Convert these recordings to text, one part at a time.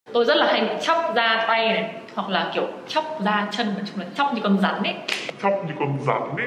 Tôi rất là hay bị chóc da tay này, hoặc là kiểu chóc da chân, nói chung là chóc như con rắn ấy. Chóc như con rắn ấy.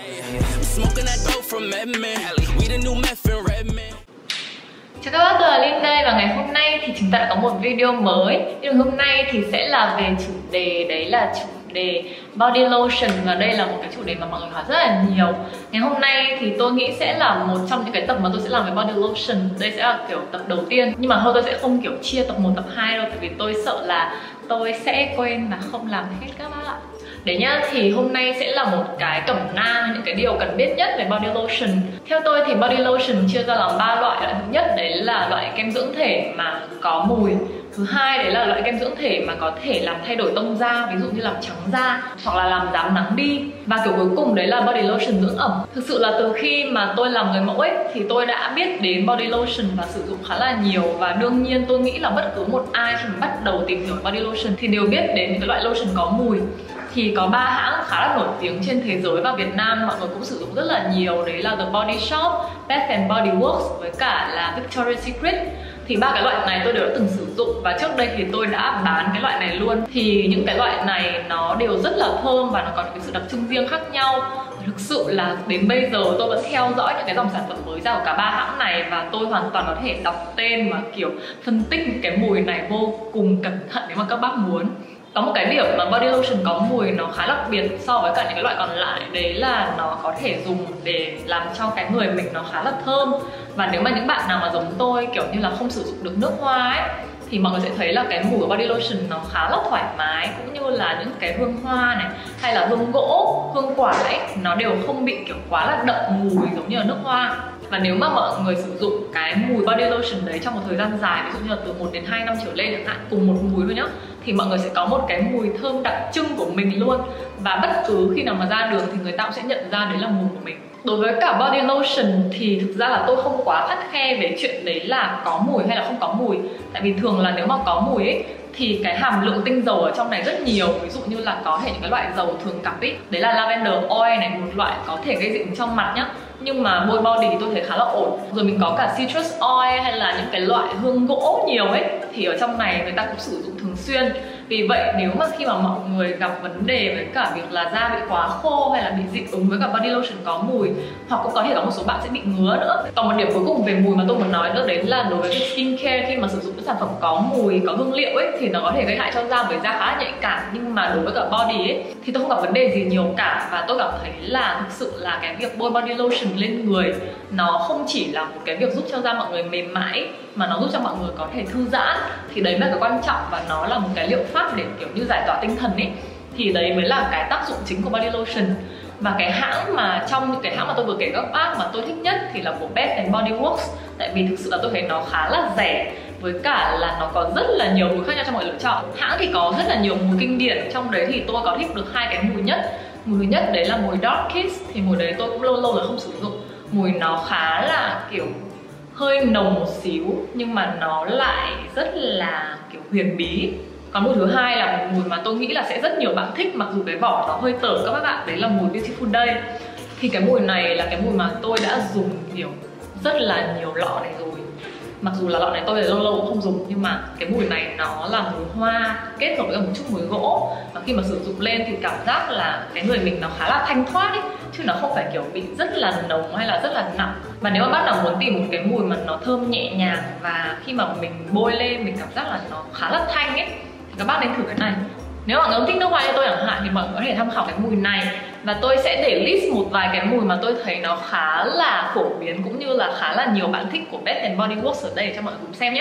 Chào các bác, tôi là Linh đây và ngày hôm nay thì chúng ta đã có một video mới. Video hôm nay thì sẽ là về chủ đề, đấy là chủ đề body lotion. Và đây là một cái chủ đề mà mọi người hỏi rất là nhiều. Ngày hôm nay thì tôi nghĩ sẽ là một trong những cái tập mà tôi sẽ làm về body lotion. Đây sẽ là kiểu tập đầu tiên, nhưng mà thôi tôi sẽ không kiểu chia tập 1, tập 2 đâu. Tại vì tôi sợ là tôi sẽ quên và không làm hết các bác ạ. Đấy nhá, thì hôm nay sẽ là một cái cẩm nang những cái điều cần biết nhất về body lotion. Theo tôi thì body lotion chia ra làm 3 loại. Thứ nhất đấy là loại kem dưỡng thể mà có mùi. Thứ hai đấy là loại kem dưỡng thể mà có thể làm thay đổi tông da, ví dụ như làm trắng da hoặc là làm rám nắng đi. Và kiểu cuối cùng đấy là body lotion dưỡng ẩm. Thực sự là từ khi mà tôi làm người mẫu ấy thì tôi đã biết đến body lotion và sử dụng khá là nhiều. Và đương nhiên tôi nghĩ là bất cứ một ai khi mà bắt đầu tìm hiểu body lotion thì đều biết đến những cái loại lotion có mùi. Thì có 3 hãng khá là nổi tiếng trên thế giới và Việt Nam mọi người cũng sử dụng rất là nhiều. Đấy là The Body Shop, Bath and Body Works với cả là Victoria's Secret. Thì 3 cái loại này tôi đều đã từng sử dụng và trước đây thì tôi đã bán cái loại này luôn. Thì những cái loại này nó đều rất là thơm và nó có những cái sự đặc trưng riêng khác nhau. Thực sự là đến bây giờ tôi vẫn theo dõi những cái dòng sản phẩm mới ra của cả 3 hãng này và tôi hoàn toàn có thể đọc tên và kiểu phân tích những cái mùi này vô cùng cẩn thận nếu mà các bác muốn. Có một cái điểm mà body lotion có mùi nó khá đặc biệt so với cả những cái loại còn lại, đấy là nó có thể dùng để làm cho cái người mình nó khá là thơm. Và nếu mà những bạn nào mà giống tôi kiểu như là không sử dụng được nước hoa ấy thì mọi người sẽ thấy là cái mùi của body lotion nó khá là thoải mái, cũng như là những cái hương hoa này hay là hương gỗ, hương quả ấy nó đều không bị kiểu quá là đậm mùi giống như là nước hoa. Và nếu mà mọi người sử dụng cái mùi body lotion đấy trong một thời gian dài, ví dụ như là từ 1 đến 2 năm trở lên chẳng hạn, cùng một mùi thôi nhá, thì mọi người sẽ có một cái mùi thơm đặc trưng của mình luôn. Và bất cứ khi nào mà ra đường thì người ta cũng sẽ nhận ra đấy là mùi của mình. Đối với cả body lotion thì thực ra là tôi không quá khắt khe về chuyện đấy là có mùi hay là không có mùi. Tại vì thường là nếu mà có mùi ấy thì cái hàm lượng tinh dầu ở trong này rất nhiều. Ví dụ như là có thể những cái loại dầu thường gặp ấy, đấy là lavender oil này, một loại có thể gây dị ứng trong mặt nhá, nhưng mà bôi body thì tôi thấy khá là ổn. Rồi mình có cả citrus oil hay là những cái loại hương gỗ nhiều ấy, thì ở trong này người ta cũng sử dụng thường xuyên. Vì vậy nếu mà khi mà mọi người gặp vấn đề với cả việc là da bị quá khô hay là bị dị ứng với cả body lotion có mùi, hoặc cũng có thể có một số bạn sẽ bị ngứa nữa. Còn một điểm cuối cùng về mùi mà tôi muốn nói nữa, đấy là đối với cái skincare, khi mà sử dụng những sản phẩm có mùi, có hương liệu ấy thì nó có thể gây hại cho da, bởi da khá là nhạy cảm. Nhưng mà đối với cả body ấy thì tôi không gặp vấn đề gì nhiều cả. Và tôi cảm thấy là thực sự là cái việc bôi body lotion lên người nó không chỉ là một cái việc giúp cho da mọi người mềm mại, mà nó giúp cho mọi người có thể thư giãn. Thì đấy là cái quan trọng và nó là một cái liệu pháp để kiểu như giải tỏa tinh thần ấy. Thì đấy mới là cái tác dụng chính của body lotion. Và cái hãng mà trong những cái hãng mà tôi vừa kể các bác mà tôi thích nhất thì là của Bath and Body Works. Tại vì thực sự là tôi thấy nó khá là rẻ, với cả là nó có rất là nhiều mùi khác nhau cho mọi người lựa chọn. Hãng thì có rất là nhiều mùi kinh điển, trong đấy thì tôi có thích được 2 cái mùi nhất. Mùi thứ nhất đấy là mùi Dark Kiss, thì mùi đấy tôi cũng lâu lâu là không sử dụng. Mùi nó khá là kiểu hơi nồng một xíu nhưng mà nó lại rất là kiểu huyền bí. Còn mùi thứ hai là một mùi mà tôi nghĩ là sẽ rất nhiều bạn thích, mặc dù cái vỏ nó hơi tởm các bạn, đấy là mùi Beautiful Day. Thì cái mùi này là cái mùi mà tôi đã dùng kiểu rất là nhiều lọ này rồi. Mặc dù là lọ này tôi lâu lâu cũng không dùng, nhưng mà cái mùi này nó là mùi hoa kết hợp với một chút mùi gỗ. Và khi mà sử dụng lên thì cảm giác là cái người mình nó khá là thanh thoát ấy, chứ nó không phải kiểu bị rất là nồng hay là rất là nặng. Và nếu mà bác nào muốn tìm một cái mùi mà nó thơm nhẹ nhàng và khi mà mình bôi lên mình cảm giác là nó khá là thanh ấy, thì các bác nên thử cái này. Nếu mà người không thích nước hoa như tôi chẳng hạn thì mọi người có thể tham khảo cái mùi này. Và tôi sẽ để list một vài cái mùi mà tôi thấy nó khá là phổ biến cũng như là khá là nhiều bạn thích của Bath and Body Works ở đây cho mọi người cùng xem nhé.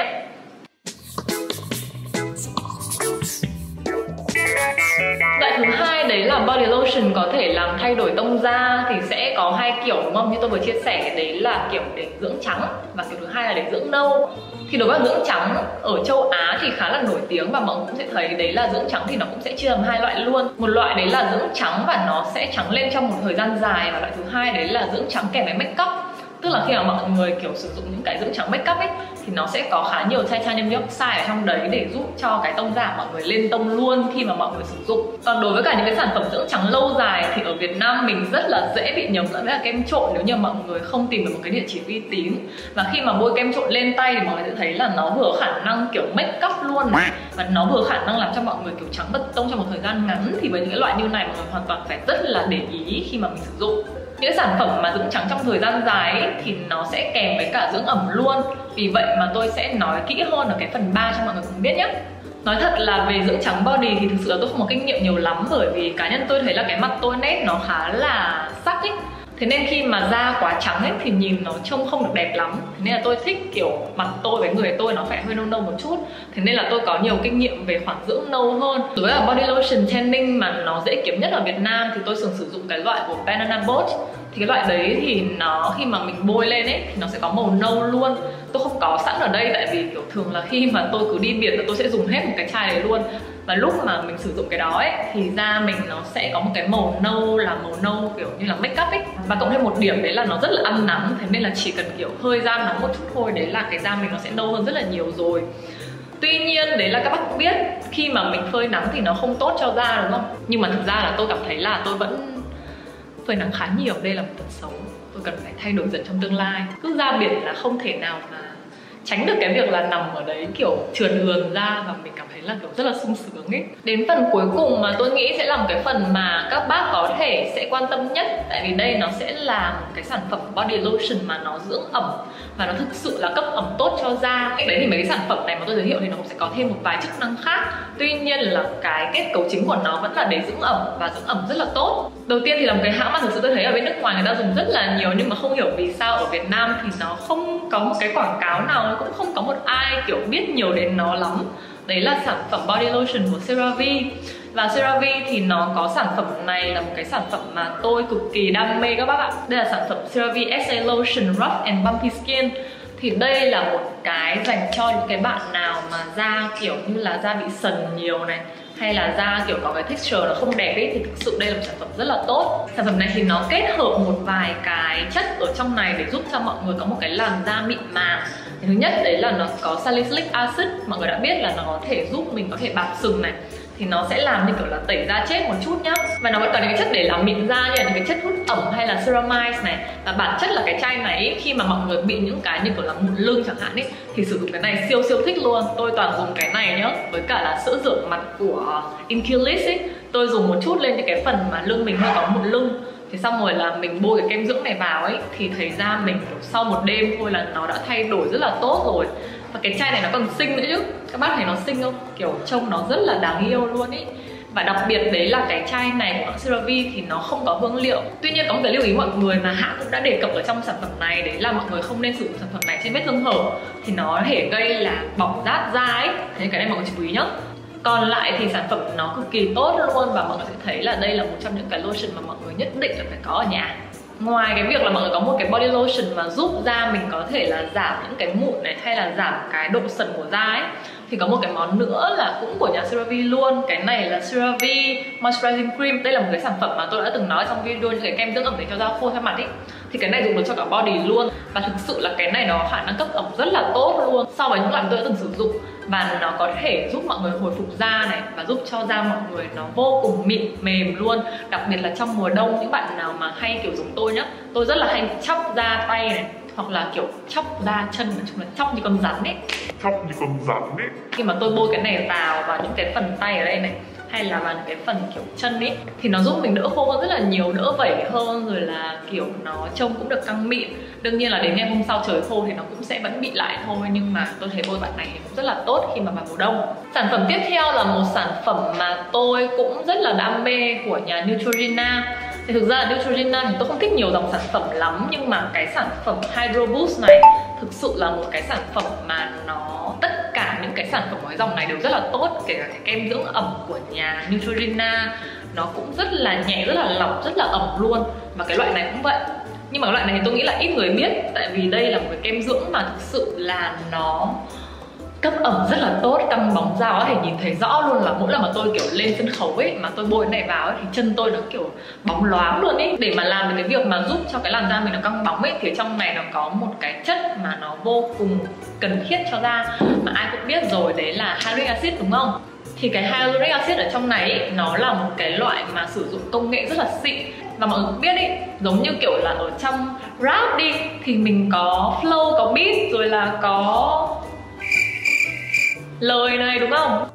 Loại thứ hai đấy là body lotion có thể làm thay đổi tông da. Thì sẽ có 2 kiểu đúng không? Như tôi vừa chia sẻ, đấy là kiểu để dưỡng trắng và kiểu thứ hai là để dưỡng nâu. Thì đối với dưỡng trắng ở châu Á thì khá là nổi tiếng và mọi người cũng sẽ thấy đấy là dưỡng trắng thì nó cũng sẽ chia làm 2 loại luôn. Một loại đấy là dưỡng trắng và nó sẽ trắng lên trong một thời gian dài, và loại thứ hai đấy là dưỡng trắng kèm với make up. Tức là khi mà mọi người kiểu sử dụng những cái dưỡng trắng make up ấy thì nó sẽ có khá nhiều titanium dioxide ở trong đấy để giúp cho cái tông da mọi người lên tông luôn khi mà mọi người sử dụng. Còn đối với cả những cái sản phẩm dưỡng trắng lâu dài thì ở Việt Nam mình rất là dễ bị nhầm lẫn với là kem trộn nếu như mọi người không tìm được một cái địa chỉ uy tín. Và khi mà bôi kem trộn lên tay thì mọi người sẽ thấy là nó vừa khả năng kiểu make up luôn này, và nó vừa khả năng làm cho mọi người kiểu trắng bật tông trong một thời gian ngắn. Thì với những cái loại như này mọi người hoàn toàn phải rất là để ý khi mà mình sử dụng. Những sản phẩm mà dưỡng trắng trong thời gian dài ấy, thì nó sẽ kèm với cả dưỡng ẩm luôn. Vì vậy mà tôi sẽ nói kỹ hơn ở cái phần 3 cho mọi người cùng biết nhé. Nói thật là về dưỡng trắng body thì thực sự là tôi không có kinh nghiệm nhiều lắm, bởi vì cá nhân tôi thấy là cái mặt tôi nét nó khá là sắc ấy. Thế nên khi mà da quá trắng ấy thì nhìn nó trông không được đẹp lắm. Thế nên là tôi thích kiểu mặt tôi với người tôi nó phải hơi nâu nâu một chút. Thế nên là tôi có nhiều kinh nghiệm về khoản dưỡng nâu hơn. Đối với body lotion tanning mà nó dễ kiếm nhất ở Việt Nam thì tôi thường sử dụng cái loại của Banana Boat. Thì cái loại đấy thì nó khi mà mình bôi lên ấy thì nó sẽ có màu nâu luôn. Tôi không có sẵn ở đây tại vì kiểu thường là khi mà tôi cứ đi biển là tôi sẽ dùng hết một cái chai đấy luôn. Và lúc mà mình sử dụng cái đó ấy thì da mình nó sẽ có một cái màu nâu, là màu nâu kiểu như là make up ấy. Và cộng thêm một điểm đấy là nó rất là ăn nắng, thế nên là chỉ cần kiểu hơi da nắng một chút thôi đấy là cái da mình nó sẽ nâu hơn rất là nhiều rồi. Tuy nhiên đấy là các bác cũng biết khi mà mình phơi nắng thì nó không tốt cho da đúng không? Nhưng mà thực ra là tôi cảm thấy là tôi vẫn phơi nắng khá nhiều, đây là một tật xấu tôi cần phải thay đổi dần trong tương lai. Cứ ra biển là không thể nào mà tránh được cái việc là nằm ở đấy kiểu trườn ườn ra, và mình cảm thấy là kiểu rất là sung sướng ấy. Đến phần cuối cùng mà tôi nghĩ sẽ là một cái phần mà các bác có thể sẽ quan tâm nhất, tại vì đây nó sẽ là một cái sản phẩm body lotion mà nó dưỡng ẩm và nó thực sự là cấp ẩm tốt cho da. Đấy thì mấy cái sản phẩm này mà tôi giới thiệu thì nó cũng sẽ có thêm một vài chức năng khác. Tuy nhiên là cái kết cấu chính của nó vẫn là để dưỡng ẩm và dưỡng ẩm rất là tốt. Đầu tiên thì là một cái hãng mà thực sự tôi thấy ở bên nước ngoài người ta dùng rất là nhiều, nhưng mà không hiểu vì sao ở Việt Nam thì nó không có một cái quảng cáo nào, cũng không có một ai kiểu biết nhiều đến nó lắm. Đấy là sản phẩm body lotion của CeraVe. Và CeraVe thì nó có sản phẩm này là một cái sản phẩm mà tôi cực kỳ đam mê các bác ạ. Đây là sản phẩm CeraVe SA Lotion Rough and Bumpy Skin. Thì đây là một cái dành cho những cái bạn nào mà da kiểu như là da bị sần nhiều này, hay là da kiểu có cái texture nó không đẹp ấy, thì thực sự đây là một sản phẩm rất là tốt. Sản phẩm này thì nó kết hợp một vài cái chất ở trong này để giúp cho mọi người có một cái làn da mịn màng. Thứ nhất đấy là nó có salicylic acid, mọi người đã biết là nó có thể giúp mình có thể bạc sừng này, thì nó sẽ làm như kiểu là tẩy da chết một chút nhá. Và nó vẫn có những cái chất để làm mịn da như là những cái chất hút ẩm hay là ceramide này. Và bản chất là cái chai này khi mà mọi người bị những cái như kiểu là mụn lưng chẳng hạn ấy, thì sử dụng cái này siêu thích luôn. Tôi toàn dùng cái này nhá, với cả là sữa rửa mặt của Inkilis ấy. Tôi dùng một chút lên những cái phần mà lưng mình hơi có mụn lưng, thì xong rồi là mình bôi cái kem dưỡng này vào ấy, thì thấy da mình kiểu sau một đêm thôi là nó đã thay đổi rất là tốt rồi. Và cái chai này nó còn xinh nữa chứ. Các bác thấy nó xinh không? Kiểu trông nó rất là đáng yêu luôn ý. Và đặc biệt đấy là cái chai này của CeraVe thì nó không có hương liệu. Tuy nhiên có một cái lưu ý mọi người mà hãng cũng đã đề cập ở trong sản phẩm này, đấy là mọi người không nên sử dụng sản phẩm này trên vết thương hở, thì nó có thể gây là bỏng rát da ấy. Thế cái này mọi người chú ý nhá. Còn lại thì sản phẩm nó cực kỳ tốt luôn, và mọi người sẽ thấy là đây là một trong những cái lotion mà mọi người nhất định là phải có ở nhà. Ngoài cái việc là mọi người có một cái body lotion mà giúp da mình có thể là giảm những cái mụn này, hay là giảm cái độ sần của da ấy, thì có một cái món nữa là cũng của nhà CeraVe luôn. Cái này là CeraVe Moisturizing Cream. Đây là một cái sản phẩm mà tôi đã từng nói trong video những cái kem dưỡng ẩm để cho da khô da mặt ấy. Thì cái này dùng được cho cả body luôn. Và thực sự là cái này nó khả năng cấp ẩm rất là tốt luôn so với những loại tôi đã từng sử dụng. Và nó có thể giúp mọi người hồi phục da này, và giúp cho da mọi người nó vô cùng mịn mềm luôn. Đặc biệt là trong mùa đông, những bạn nào mà hay kiểu giống tôi nhá, tôi rất là hay chóc da tay này, hoặc là kiểu chóc da chân, nói chung là chóc như con rắn ấy. Chóc như con rắn ấy. Khi mà tôi bôi cái này vào những cái phần tay ở đây này, hay là vào cái phần kiểu chân ấy, thì nó giúp mình đỡ khô hơn rất là nhiều, đỡ vẩy hơn, rồi là kiểu nó trông cũng được căng mịn. Đương nhiên là đến ngày hôm sau trời khô thì nó cũng sẽ vẫn bị lại thôi, nhưng mà tôi thấy bôi bạn này thì cũng rất là tốt khi mà vào mùa đông. Sản phẩm tiếp theo là một sản phẩm mà tôi cũng rất là đam mê của nhà Neutrogena. Thì thực ra là Neutrogena thì tôi không thích nhiều dòng sản phẩm lắm, nhưng mà cái sản phẩm Hydro Boost này thực sự là một cái sản phẩm mà nó tất cả những cái sản phẩm của cái dòng này đều rất là tốt. Kể cả cái kem dưỡng ẩm của nhà Neutrogena, nó cũng rất là nhẹ, rất là lọc, rất là ẩm luôn. Và cái loại này cũng vậy. Nhưng mà cái loại này thì tôi nghĩ là ít người biết, tại vì đây là một cái kem dưỡng mà thực sự là nó Cấp ẩm rất là tốt, căng bóng da có thể nhìn thấy rõ luôn, là mỗi lần mà tôi kiểu lên sân khấu ấy mà tôi bôi cái này vào ấy, thì chân tôi nó kiểu bóng loáng luôn ấy. Để mà làm được cái việc mà giúp cho cái làn da mình nó căng bóng ấy thì trong này nó có một cái chất mà nó vô cùng cần thiết cho da mà ai cũng biết rồi, đấy là hyaluronic acid đúng không? Thì cái hyaluronic acid ở trong này ấy, nó là một cái loại mà sử dụng công nghệ rất là xịn. Và mọi người cũng biết ý, giống như kiểu là ở trong rap đi thì mình có flow, có beat, rồi là có lời này đúng không?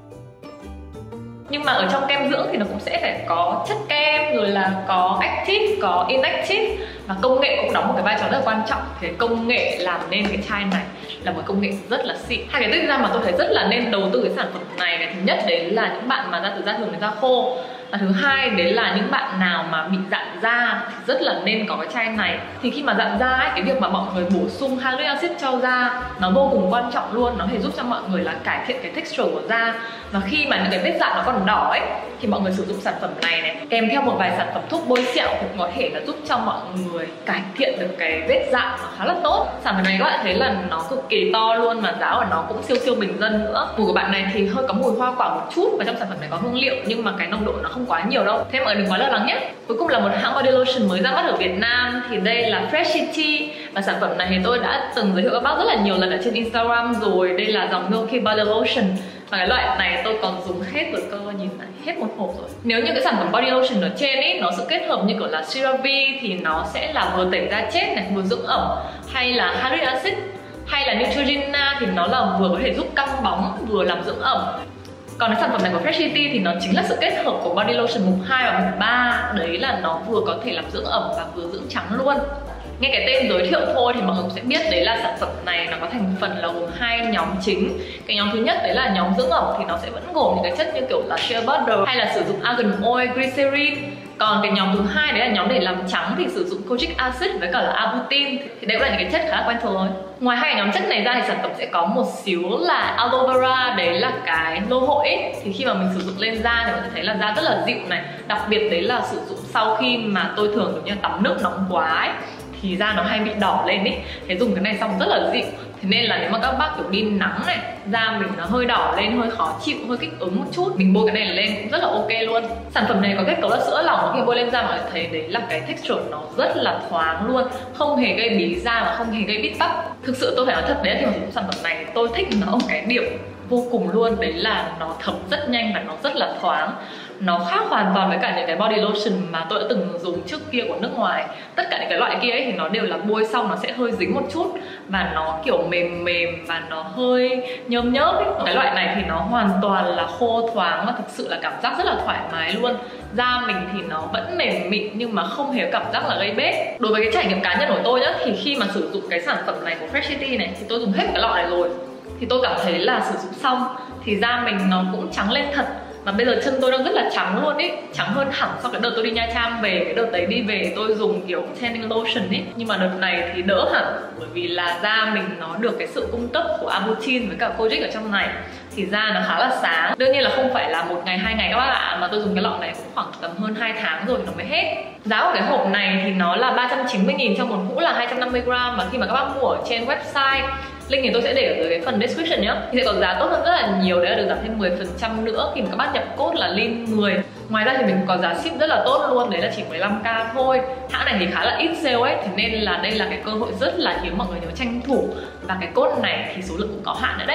Nhưng mà ở trong kem dưỡng thì nó cũng sẽ phải có chất kem, rồi là có active, có inactive. Và công nghệ cũng đóng một cái vai trò rất là quan trọng. Thì công nghệ làm nên cái chai này là một công nghệ rất là xịn. Hai cái tích ra mà tôi thấy rất là nên đầu tư cái sản phẩm này. Thứ nhất đấy là những bạn mà da từ da thường đến da khô. Và thứ hai đấy là những bạn nào mà bị rạn da thì rất là nên có cái chai này. Thì khi mà rạn da ấy, cái việc mà mọi người bổ sung hyaluronic acid cho da nó vô cùng quan trọng luôn. Nó có thể giúp cho mọi người là cải thiện cái texture của da. Và khi mà những cái vết rạn nó còn đỏ ấy thì mọi người sử dụng sản phẩm này kèm theo một vài sản phẩm thuốc bôi sẹo cũng có thể là giúp cho mọi người cải thiện được cái vết rạn nó khá là tốt. Sản phẩm này các bạn thấy là nó cực kỳ to luôn, mà giá của nó cũng siêu siêu bình dân nữa. Mùi của bạn này thì hơi có mùi hoa quả một chút, và trong sản phẩm này có hương liệu nhưng mà cái nồng độ nó không quá nhiều đâu, thế mọi người đừng quá lo lắng nhé. Cuối cùng là một hãng body lotion mới ra mắt ở Việt Nam, thì đây là Freshity. Và sản phẩm này thì tôi đã từng giới thiệu các bác rất là nhiều lần ở trên Instagram rồi. Đây là dòng Milky Body Lotion. Và cái loại này tôi còn dùng hết rồi cơ, nhìn này, hết một hộp rồi. Nếu như cái sản phẩm body lotion ở trên ấy nó sự kết hợp như kiểu là CeraVe thì nó sẽ là vừa tẩy da chết này, vừa dưỡng ẩm, hay là hyaluronic acid hay là Neutrogena thì nó là vừa có thể giúp căng bóng vừa làm dưỡng ẩm. Còn cái sản phẩm này của Freshity thì nó chính là sự kết hợp của body lotion mục 2 và mục 3. Đấy là nó vừa có thể làm dưỡng ẩm và vừa dưỡng trắng luôn. Nghe cái tên giới thiệu thôi thì mọi người cũng sẽ biết đấy là sản phẩm này nó có thành phần là gồm hai nhóm chính. Cái nhóm thứ nhất đấy là nhóm dưỡng ẩm thì nó sẽ vẫn gồm những cái chất như kiểu là shea butter hay là sử dụng argan oil, glycerin. Còn cái nhóm thứ hai đấy là nhóm để làm trắng thì sử dụng kojic acid với cả là arbutin. Thì đấy cũng là những cái chất khá là quen thuộc rồi. Ngoài hai nhóm chất này ra thì sản phẩm sẽ có một xíu là aloe vera, đấy là cái lô hội ấy. Thì khi mà mình sử dụng lên da thì mình sẽ thấy là da rất là dịu này. Đặc biệt đấy là sử dụng sau khi mà tôi thường kiểu như tắm nước nóng quá ấy thì da nó hay bị đỏ lên ý. Thế dùng cái này xong rất là dịu. Thế nên là nếu mà các bác kiểu đi nắng này, da mình nó hơi đỏ lên, hơi khó chịu, hơi kích ứng một chút, mình bôi cái này lên cũng rất là ok luôn. Sản phẩm này có kết cấu là sữa lỏng, khi bôi lên da mọi người thấy đấy là cái texture nó rất là thoáng luôn, không hề gây bí da và không hề gây bít tắc. Thực sự tôi phải nói thật đấy, khi mà dùng sản phẩm này tôi thích nó ở cái điểm vô cùng luôn, đấy là nó thấm rất nhanh và nó rất là thoáng. Nó khác hoàn toàn với cả những cái body lotion mà tôi đã từng dùng trước kia của nước ngoài. Tất cả những cái loại kia ấy thì nó đều là bôi xong nó sẽ hơi dính một chút và nó kiểu mềm mềm và nó hơi nhớm nhớp ấy. Cái loại này thì nó hoàn toàn là khô thoáng và thực sự là cảm giác rất là thoải mái luôn. Da mình thì nó vẫn mềm mịn nhưng mà không hề cảm giác là gây bết. Đối với cái trải nghiệm cá nhân của tôi nhá, thì khi mà sử dụng cái sản phẩm này của Freshity này thì tôi dùng hết một cái lọ này rồi, thì tôi cảm thấy là sử dụng xong thì da mình nó cũng trắng lên thật. Mà bây giờ chân tôi đang rất là trắng luôn ý, trắng hơn hẳn sau cái đợt tôi đi Nha Trang về. Cái đợt đấy đi về tôi dùng kiểu tanning lotion ý, nhưng mà đợt này thì đỡ hẳn, bởi vì là da mình nó được cái sự cung cấp của arbutin với cả kojic ở trong này, thì da nó khá là sáng. Đương nhiên là không phải là 1 ngày 2 ngày các bác ạ, mà tôi dùng cái lọ này cũng khoảng tầm hơn 2 tháng rồi nó mới hết. Giá của cái hộp này thì nó là 390.000 trong một hũ là 250g. Và khi mà các bác mua ở trên website, link thì tôi sẽ để ở dưới cái phần description nhé, thì sẽ có giá tốt hơn rất là nhiều, đấy là được giảm thêm 10% nữa khi mà các bác nhập code là LIN10. Ngoài ra thì mình có giá ship rất là tốt luôn, đấy là chỉ 15k thôi. Hãng này thì khá là ít sale ấy, thế nên là đây là cái cơ hội rất là hiếm, mọi người nhớ tranh thủ. Và cái code này thì số lượng cũng có hạn nữa đấy.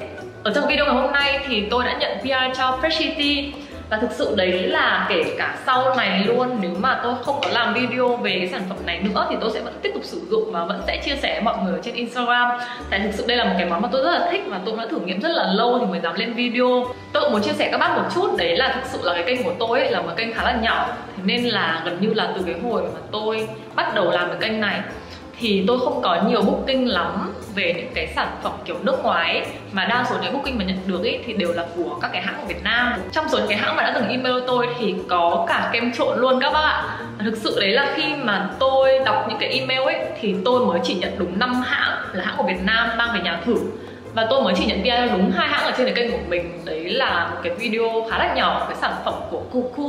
Ở trong video ngày hôm nay thì tôi đã nhận PR cho Freshity. Và thực sự đấy là kể cả sau này luôn, nếu mà tôi không có làm video về cái sản phẩm này nữa thì tôi sẽ vẫn tiếp tục sử dụng và vẫn sẽ chia sẻ với mọi người ở trên Instagram. Tại thực sự đây là một cái món mà tôi rất là thích và tôi đã thử nghiệm rất là lâu thì mới dám lên video. Tôi cũng muốn chia sẻ các bác một chút, đấy là thực sự là cái kênh của tôi ấy là một kênh khá là nhỏ. Thế nên là gần như là từ cái hồi mà tôi bắt đầu làm cái kênh này thì tôi không có nhiều booking lắm về những cái sản phẩm kiểu nước ngoài ấy, mà đa số những booking mà nhận được ấy thì đều là của các cái hãng của Việt Nam. Trong số những cái hãng mà đã từng email tôi thì có cả kem trộn luôn các bác ạ. Thực sự đấy là khi mà tôi đọc những cái email ấy thì tôi mới chỉ nhận đúng 5 hãng là hãng của Việt Nam mang về nhà thử. Và tôi mới chỉ nhận PR đúng 2 hãng ở trên cái kênh của mình. Đấy là một cái video khá là nhỏ, cái sản phẩm của Cocoon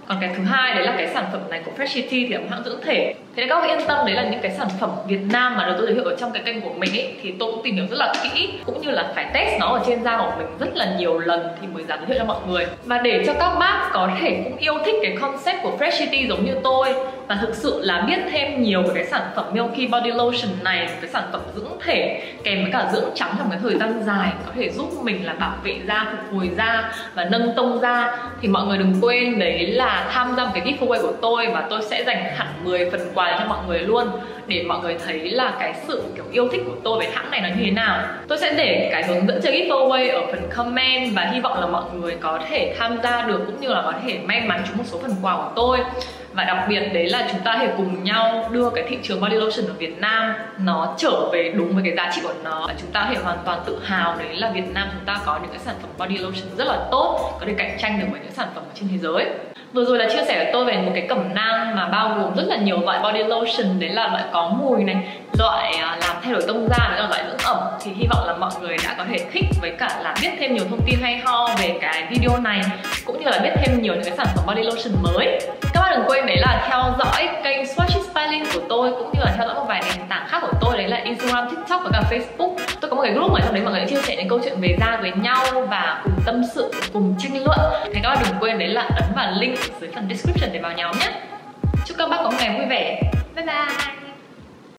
Còn cái thứ hai đấy là cái sản phẩm này của Freshity thì là một hãng dưỡng thể. Thế nên các bạn yên tâm, đấy là những cái sản phẩm Việt Nam mà được tôi giới thiệu ở trong cái kênh của mình ấy, thì tôi cũng tìm hiểu rất là kỹ, cũng như là phải test nó ở trên da của mình rất là nhiều lần thì mới dám giới thiệu cho mọi người. Và để cho các bác có thể cũng yêu thích cái concept của Freshity giống như tôi và thực sự là biết thêm nhiều về cái sản phẩm Milky Body Lotion này, cái sản phẩm dưỡng thể kèm với cả dưỡng trắng trong cái thời gian dài, có thể giúp mình là bảo vệ da, phục hồi da và nâng tông da, thì mọi người đừng quên đấy là tham gia một cái giveaway của tôi, và tôi sẽ dành hẳn 10 phần quà cho mọi người luôn, để mọi người thấy là cái sự kiểu yêu thích của tôi về hãng này nó như thế nào. Tôi sẽ để cái hướng dẫn chơi giveaway ở phần comment và hy vọng là mọi người có thể tham gia được, cũng như là có thể may mắn trúng một số phần quà của tôi. Và đặc biệt đấy là chúng ta có thể cùng nhau đưa cái thị trường body lotion ở Việt Nam nó trở về đúng với cái giá trị của nó. Và chúng ta có thể hoàn toàn tự hào đấy là Việt Nam chúng ta có những cái sản phẩm body lotion rất là tốt, có thể cạnh tranh được với những sản phẩm ở trên thế giới. Vừa rồi là chia sẻ với tôi về một cái cẩm nang mà bao gồm rất là nhiều loại body lotion, đấy là loại có mùi này, loại làm thay đổi tông da, với cả loại dưỡng ẩm. Thì hy vọng là mọi người đã có thể thích với cả là biết thêm nhiều thông tin hay ho về cái video này, cũng như là biết thêm nhiều những cái sản phẩm body lotion mới. Các bạn đừng quên đấy là theo dõi kênh Swatchy Styling của tôi, cũng như là theo dõi một vài nền tảng khác của tôi, đấy là Instagram, TikTok và cả Facebook. Tôi có một cái group ở trong đấy mọi người chia sẻ những câu chuyện về da với nhau và cùng tâm sự, cùng tranh luận. Thì các bạn đừng quên đấy là ấn vào link dưới phần description để vào nhóm nhé. Chúc các bác có một ngày vui vẻ. Bye bye.